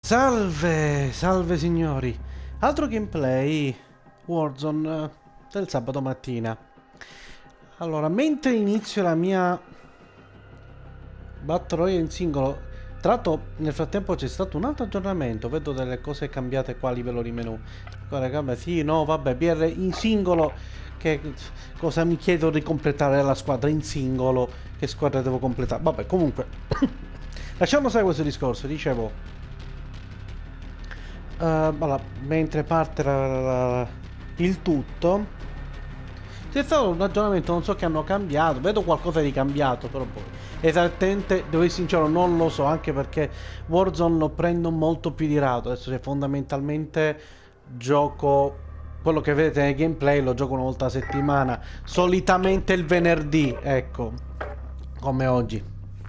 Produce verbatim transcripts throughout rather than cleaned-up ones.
Salve, salve signori. Altro gameplay Warzone eh, del sabato mattina. Allora, mentre inizio la mia Battle Royale in singolo, tra l'altro nel frattempo c'è stato un altro aggiornamento, vedo delle cose cambiate qua a livello di menu. Guarda, vabbè, sì, no, vabbè, B R in singolo, che cosa mi chiedo di completare la squadra in singolo? Che squadra devo completare? Vabbè, comunque, lasciamo stare questo discorso, dicevo. Uh, allora, mentre parte la, la, la, il tutto, c'è stato un aggiornamento, non so che hanno cambiato, vedo qualcosa di cambiato, però poi esattamente, devo essere sincero, non lo so, anche perché Warzone lo prendo molto più di rado. Adesso se fondamentalmente gioco quello che vedete nel gameplay, lo gioco una volta a settimana, solitamente il venerdì, ecco, come oggi.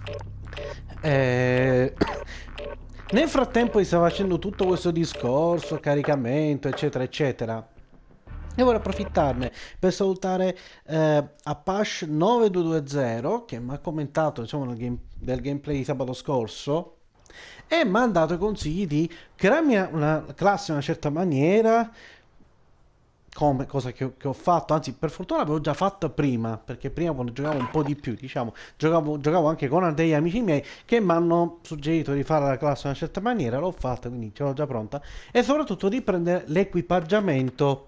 Eh... Nel frattempo si sta facendo tutto questo discorso, caricamento, eccetera, eccetera. E voglio approfittarne per salutare eh, Apache nove due due zero che mi ha commentato, diciamo, nel game, del gameplay di sabato scorso e mi ha dato i consigli di crearmi una classe in una certa maniera, come cosa che ho, che ho fatto, anzi per fortuna l'avevo già fatto prima, perché prima quando giocavo un po' di più, diciamo, giocavo, giocavo anche con degli amici miei che mi hanno suggerito di fare la classe in una certa maniera, l'ho fatta, quindi ce l'ho già pronta, e soprattutto di prendere l'equipaggiamento,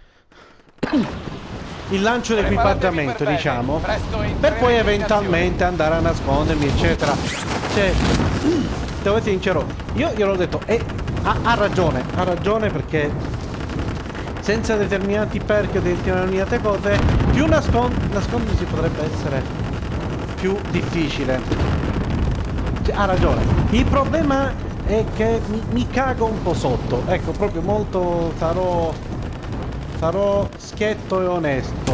il lancio dell'equipaggiamento, diciamo, per poi eventualmente andare a nascondermi, eccetera. Cioè, devo essere sincero, io gliel'ho detto, e ha, ha ragione, ha ragione perché senza determinati perk o determinate cose, più nascon nascondersi potrebbe essere più difficile. Cioè, ha ragione. Il problema è che mi, mi cago un po' sotto. Ecco, proprio molto sarò sarò schietto e onesto.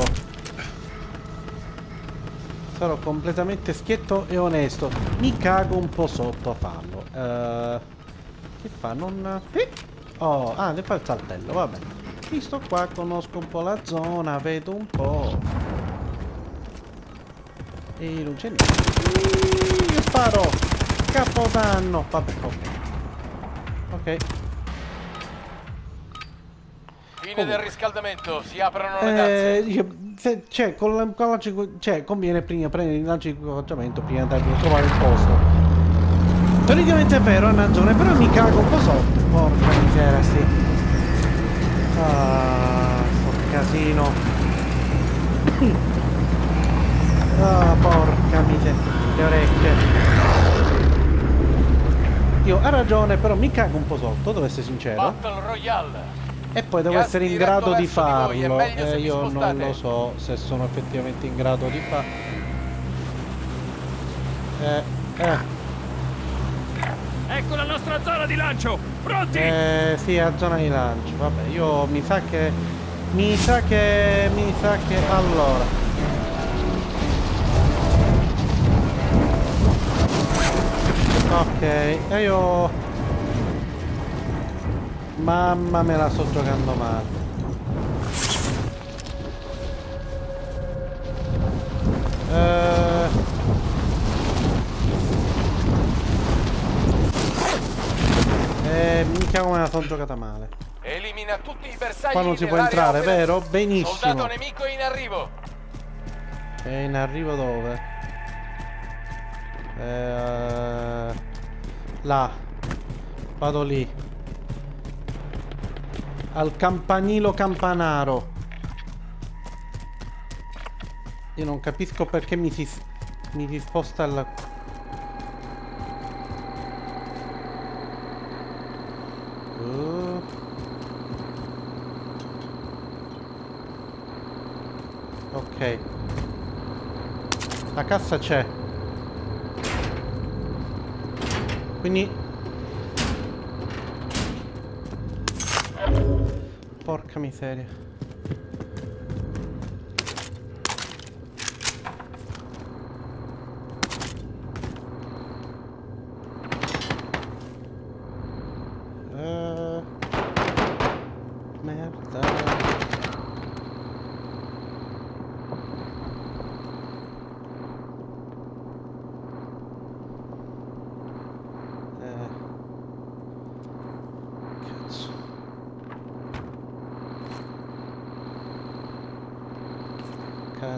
Sarò completamente schietto e onesto. Mi cago un po' sotto a farlo. Uh, che fa? Non... Oh, ah, ne fa il saltello, vabbè. Visto qua, conosco un po' la zona, vedo un po'. E non c'è niente. Io sparo! Capodanno! Vabbè, ok. Ok. Fine Comunque. del riscaldamento, si aprono le tazze. Eh, cioè, con la, con la, cioè, conviene prima prendere il lancio di equipaggiamento prima di andare a trovare il posto. Teoricamente è vero, ha ragione, però mi cago un po' sotto. Porca miseria, sì. Ah, sto casino. Ah, porca miseria, le orecchie. Io ha ragione, però mi cago un po' sotto, devo essere sincero. Battle Royale. E poi devo Gas essere in grado di farlo. Di voi, e io non lo so se sono effettivamente in grado di farlo. Eh, eh. Ecco la nostra zona di lancio! Pronti? Eh, sì, a zona di lancio. Vabbè, io mi sa che... Mi sa che... Mi sa che... Allora... Ok, e io... Mamma, me la sto giocando male. Eh... Eh, minchia come la sono giocata male. Elimina tutti i bersagli. Qua non si può entrare, vero? Benissimo. Soldato nemico in arrivo. E in arrivo dove? Eh, là. Vado lì. Al campanilo campanaro. Io non capisco perché mi si, mi si sposta il... Uh. Ok. La cassa c'è. Quindi... Porca miseria.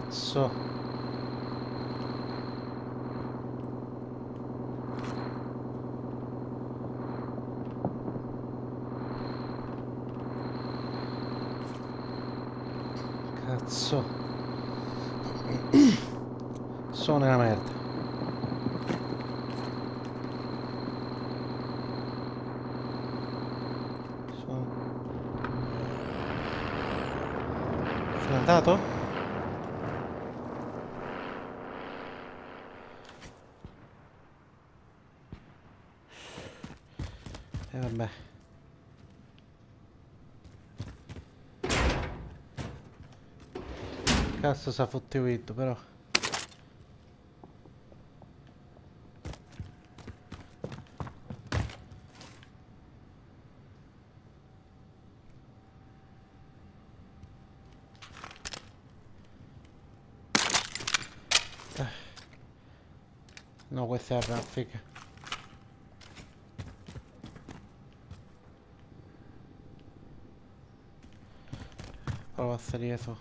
Cazzo. Cazzo. Sono nella merda. Sono... Sei andato? E vabbè. Cazzo s'ha fottuto però. No, questa è raffica. Prova a salire su.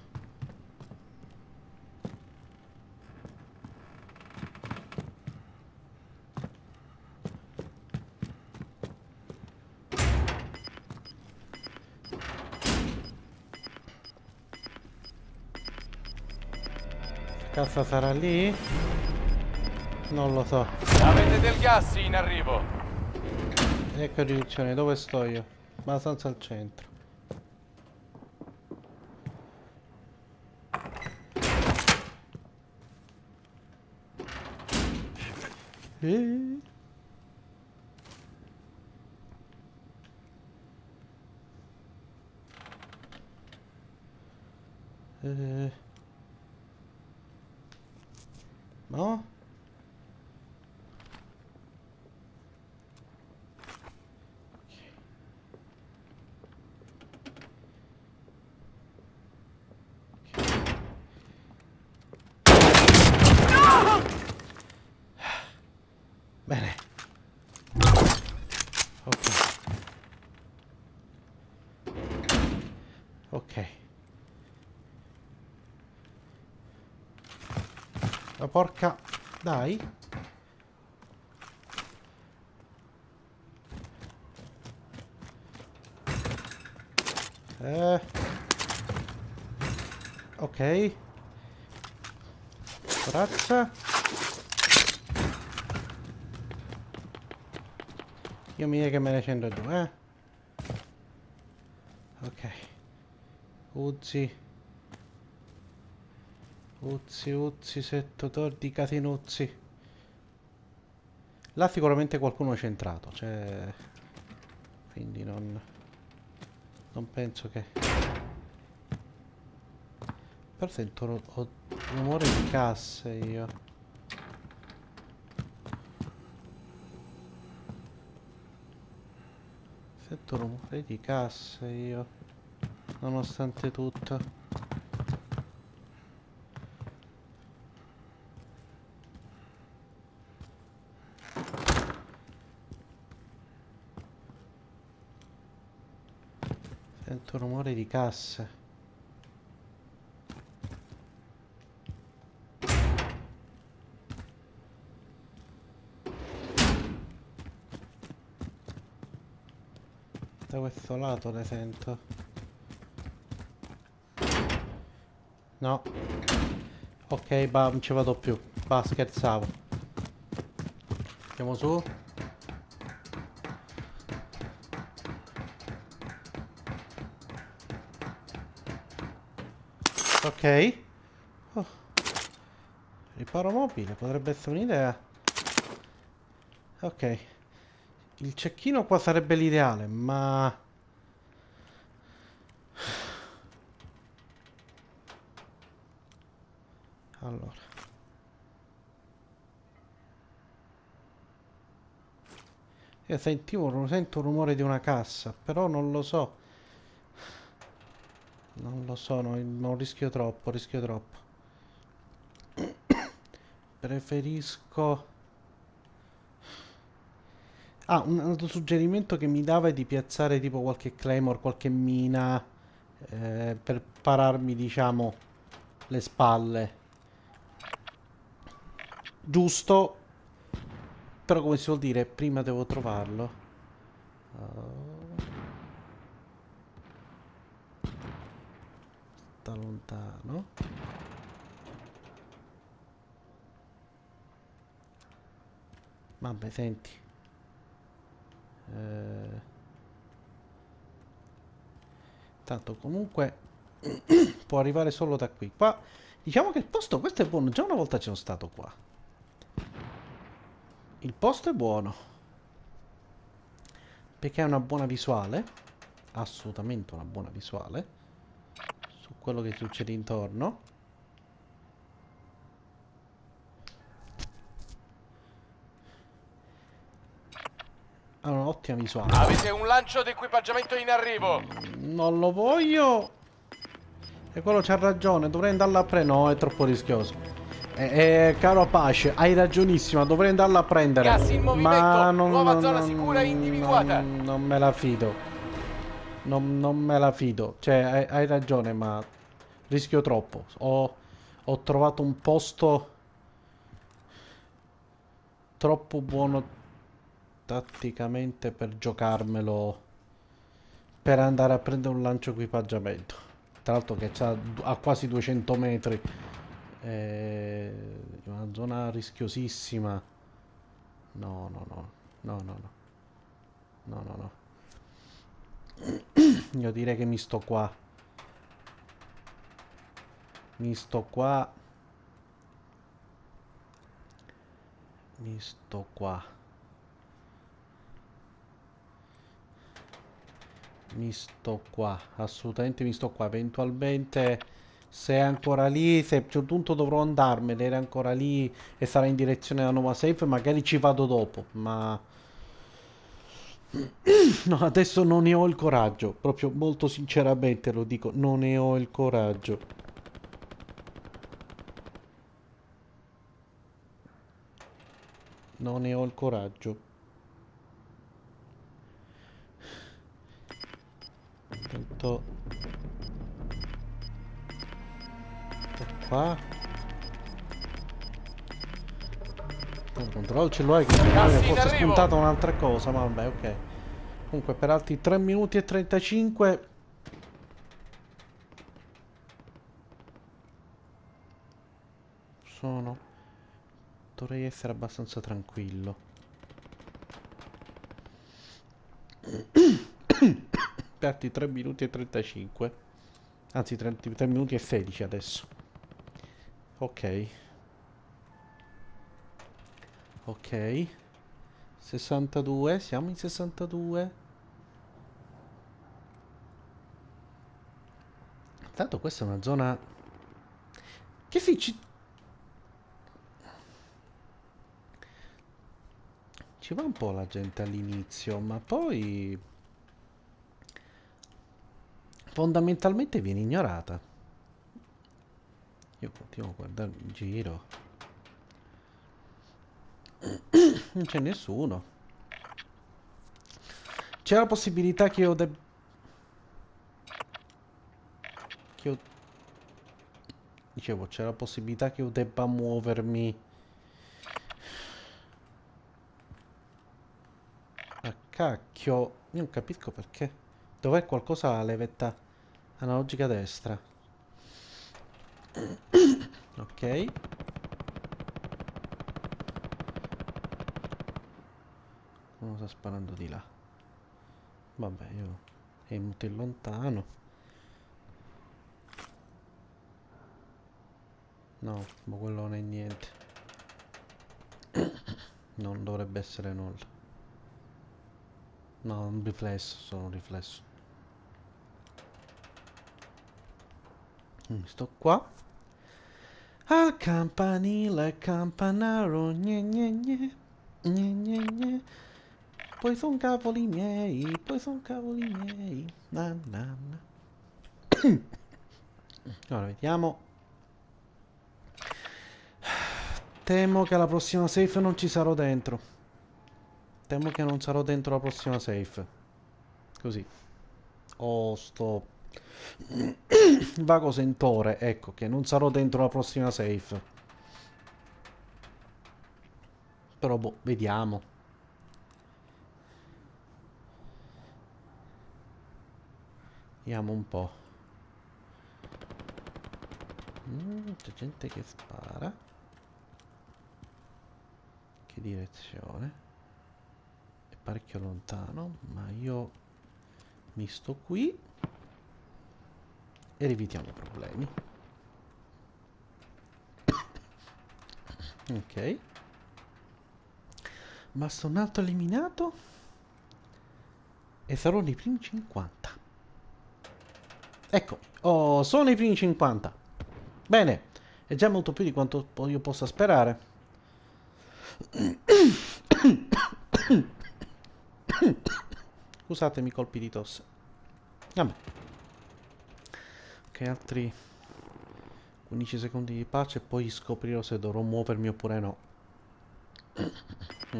Cazzo sarà lì? Non lo so. Avete del gas in arrivo. Ecco direzione, dove sto io? Abbastanza al centro. Eh. Eh. No? Bene. Ok. Ok. La porca... Dai. Eh. Ok. Corazza. Io mi dico che me ne scendo giù, eh. Ok. Uzzi. Uzzi, uzzi, setto, tordi, casinuzzi. Là sicuramente qualcuno c'è entrato, cioè... Quindi non... Non penso che... Però sento ru- ho rumore di casse io. Sento rumore di casse io. Nonostante tutto. Sento rumore di casse. Da questo lato le sento. No. Ok, bah, non ci vado più. Bah, scherzavo. Andiamo su. Ok. Oh. Riparo mobile, potrebbe essere un'idea. Ok. Il cecchino qua sarebbe l'ideale, ma... Allora. Io sentivo, sento il rumore di una cassa, però non lo so. Non lo so, no, non rischio troppo, rischio troppo. Preferisco... Ah, un altro suggerimento che mi dava è di piazzare tipo qualche claymore, qualche mina, eh, per pararmi, diciamo, le spalle. Giusto. Però come si vuol dire, prima devo trovarlo. Uh, sta lontano. Vabbè, senti. Eh, tanto comunque può arrivare solo da qui. Qua diciamo che il posto, questo è buono. Già una volta ci sono stato qua. Il posto è buono. Perché ha una buona visuale. Assolutamente una buona visuale. Su quello che succede intorno. Ha un'ottima visuale. Avete un lancio di equipaggiamento in arrivo. Non lo voglio. E quello c'ha ragione. Dovrei andarla a prendere. No, è troppo rischioso. Eh, eh, caro Apache, hai ragionissima. Dovrei andarla a prendere. Gas in movimento. Ma non, Nuova non, zona non, sicura individuata. Non, non me la fido. Non, non me la fido. Cioè, hai, hai ragione, ma rischio troppo. Ho, ho trovato un posto troppo buono tatticamente per giocarmelo, per andare a prendere un lancio equipaggiamento. Tra l'altro che c'ha a quasi duecento metri. È una zona rischiosissima. No, no, no. No, no, no. No, no, no. Io direi che mi sto qua. Mi sto qua. Mi sto qua. Mi sto qua. Assolutamente mi sto qua. Eventualmente, se è ancora lì, se a un certo punto dovrò andarmene, era ancora lì e sarà in direzione della nuova safe, magari ci vado dopo. Ma no, adesso non ne ho il coraggio. Proprio molto sinceramente lo dico. Non ne ho il coraggio. Non ne ho il coraggio. Intanto qua. Il controllo il cellulare che mi ha forse spuntato un'altra cosa, ma vabbè, ok. Comunque per altri tre minuti e trentacinque sono... dovrei essere abbastanza tranquillo. Per altri tre minuti e trentacinque. Anzi, tre minuti e sedici adesso. Ok. Ok. sessantadue. Siamo in sessantadue. Tanto questa è una zona... Che sì, ci... Ci va un po' la gente all'inizio, ma poi... fondamentalmente viene ignorata. Io continuo a guardare in giro. Non c'è nessuno. C'è la possibilità che io debba... Che io... Dicevo, c'è la possibilità che io debba muovermi... A cacchio. Io non capisco perché. Dov'è qualcosa alla levetta analogica destra? Ok. Uno sta sparando di là. Vabbè, io è molto lontano. No, ma quello non è niente. Non dovrebbe essere nulla. No, un riflesso, sono un riflesso. Mm, sto qua. Al campanile, campanaro, gne gne gne, gne gne gne. Poi son cavoli miei, poi son cavoli miei. Na, na, na. Ora vediamo. Temo che alla prossima safe non ci sarò dentro. Temo che non sarò dentro la prossima safe. Così. O sto Vago sentore, ecco, che non sarò dentro la prossima safe. Però boh, vediamo. Vediamo un po'. Mm, c'è gente che spara. Che direzione? È parecchio lontano, ma io mi sto qui e evitiamo problemi. Ok. Basta un altro eliminato e sarò nei primi cinquanta. Ecco, oh, sono nei primi cinquanta. Bene, è già molto più di quanto io possa sperare. Scusatemi, colpi di tosse. Vabbè. Ok, altri quindici secondi di pace e poi scoprirò se dovrò muovermi oppure no. Mm.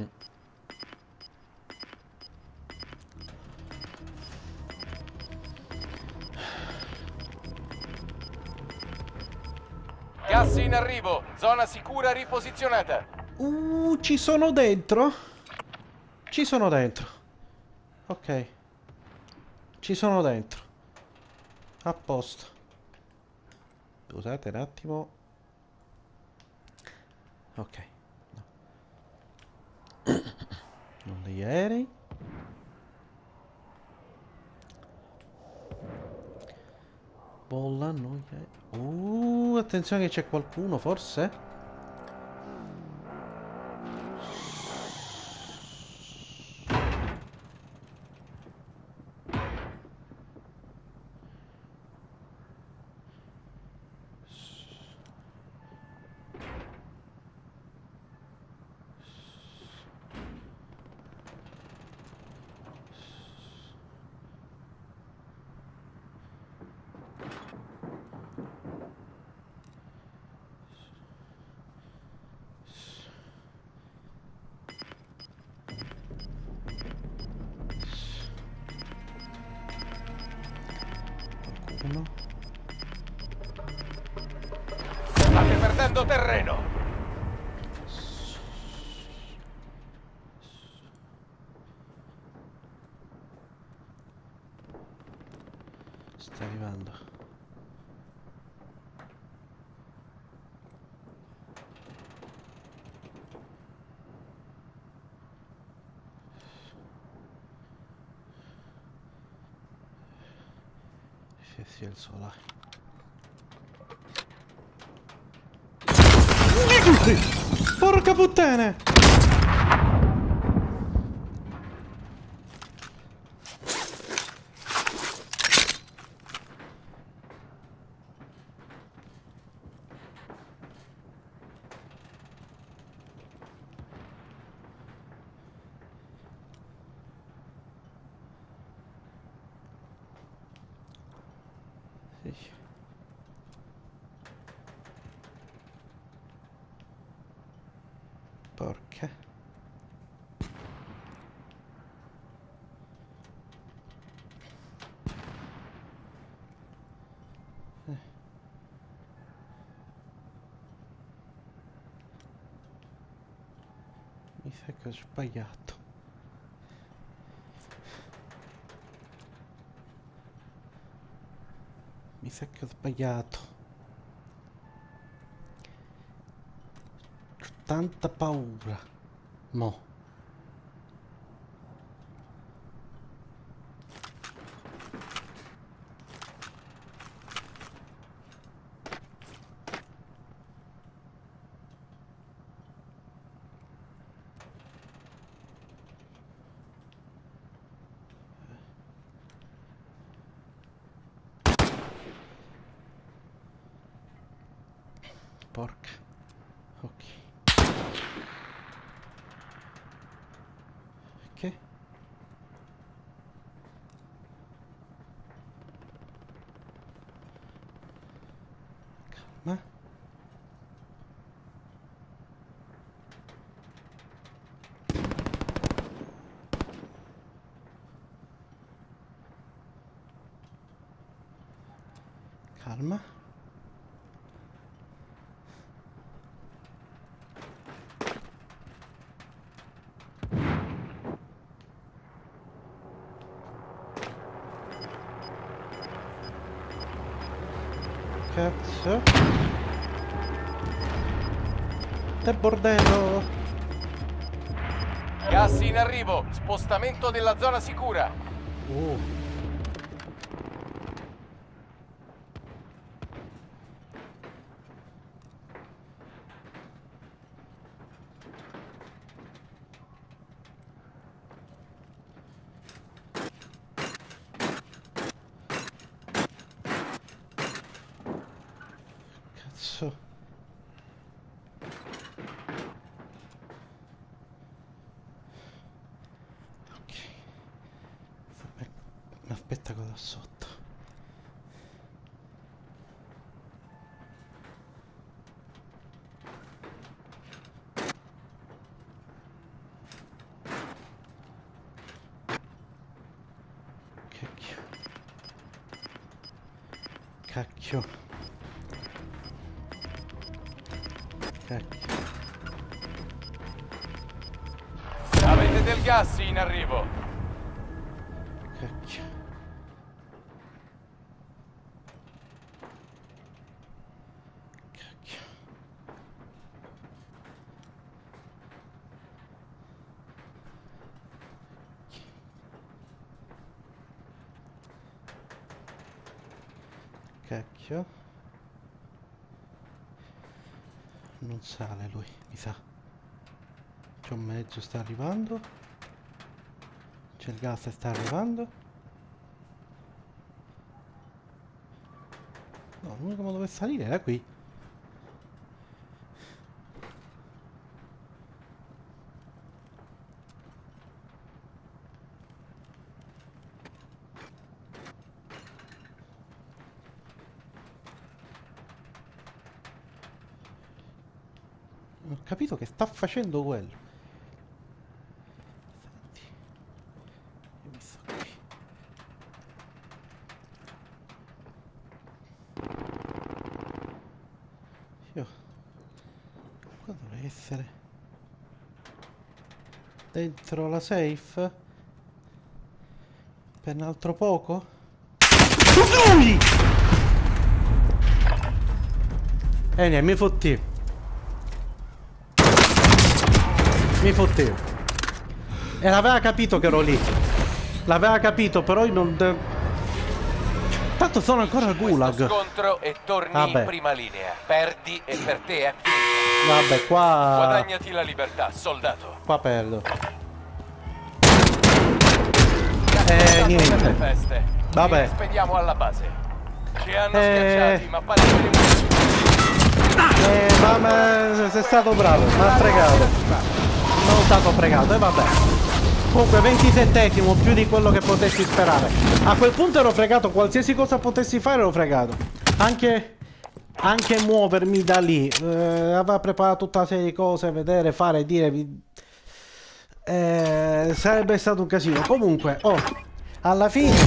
Gas in arrivo, zona sicura riposizionata. Uh, ci sono dentro? Ci sono dentro. Ok. Ci sono dentro. A posto. Scusate un attimo. Ok. No. Non degli aerei. Bolla, noi. Uh, attenzione che c'è qualcuno, forse? Qualcuno? State perdendo terreno. Sta arrivando. Sì, sì, il solare. Porca puttana! Sì. Porca. Eh. Mi sa che ho sbagliato. Mi sa che ho sbagliato. Ho tanta paura. Mo. Porca. Ok. Ok. Calma. Calma. Cazzo. Che bordello. Gas in arrivo. Spostamento della zona sicura. Uh. Cazzo. Ok. Aspetta cosa sotto. Cacchio. Cacchio. Cacchio. Avete del gas in arrivo. Cacchio. Cacchio. Cacchio. Non sale lui, mi sa. C'è un mezzo, sta arrivando. C'è il gas, sta arrivando. No, l'unico modo per salire era qui. Ho capito che sta facendo quello. Senti. Io mi sto qui. Io... Qua dovrei essere... Dentro la safe? Per un altro poco? Lui! Eh, niente, mi fotti. Mi fottevo. E l'aveva capito che ero lì. L'aveva capito, però io non... De... Tanto sono ancora al gulag. Questo scontro e torni Vabbè. in prima linea. Perdi e per te è finita. Vabbè, qua... Guadagnati la libertà, soldato. Qua perdo. Eh, niente. Per le feste. Vabbè. Ci spediamo alla base. Ci hanno Eh. schiacciati, ma pare Eh, ma, ma sei stato bravo, mi ha fregato. Sono stato fregato, e vabbè. Comunque ventisettesimo, più di quello che potessi sperare. A quel punto ero fregato, qualsiasi cosa potessi fare ero fregato. Anche... Anche muovermi da lì. Eh, aveva preparato tutta una serie di cose, vedere, fare, dire... Eh, sarebbe stato un casino. Comunque, oh, alla fine...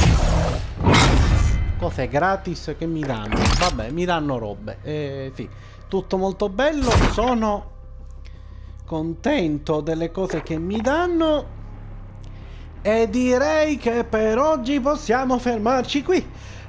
Cose gratis che mi danno. Vabbè, mi danno robe. Eh, sì. Tutto molto bello. Sono contento delle cose che mi danno. E direi che per oggi possiamo fermarci qui.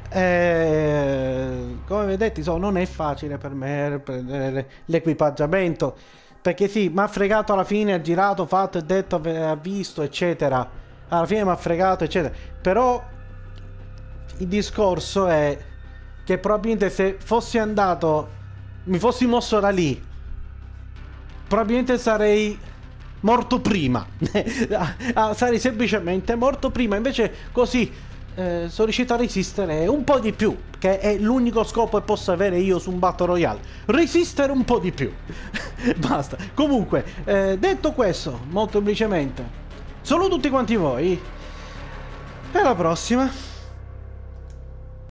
Eh, come vedete, so, non è facile per me prendere l'equipaggiamento. Perché sì, mi ha fregato alla fine, ha girato, fatto e detto, ha visto, eccetera. Alla fine mi ha fregato, eccetera. Però il discorso è che probabilmente se fossi andato, mi fossi mosso da lì, probabilmente sarei morto prima. Sarei semplicemente morto prima. Invece così eh, sono riuscito a resistere un po' di più, che è l'unico scopo che posso avere io su un Battle Royale: resistere un po' di più. Basta. Comunque, eh, detto questo, molto semplicemente saluto tutti quanti voi e alla prossima.